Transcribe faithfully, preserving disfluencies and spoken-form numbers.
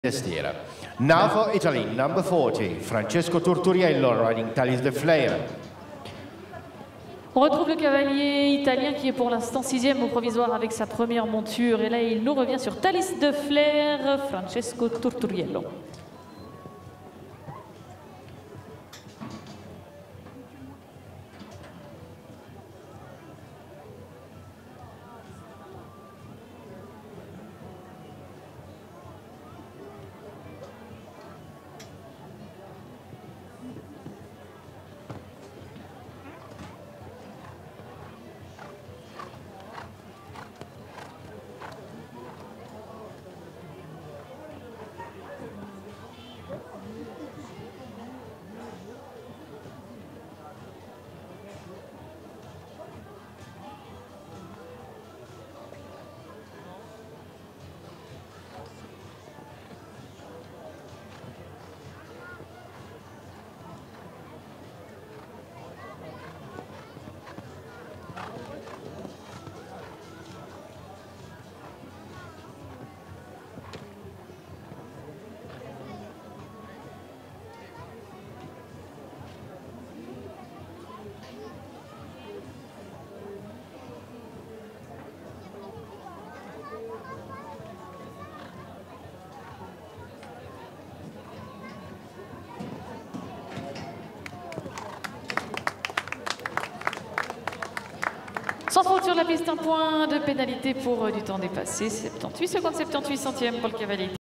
Testiera. Now for Italy, number forty, Francesco Turturiello, riding Thalys de Flair. On retrouve le cavalier italien qui est pour l'instant sixième au provisoire avec sa première monture. Et là, il nous revient sur Thalys de Flair, Francesco Turturiello. Sans faute sur la piste, un point de pénalité pour du temps dépassé. soixante-dix-huit secondes, soixante-dix-huit centièmes pour le cavalier.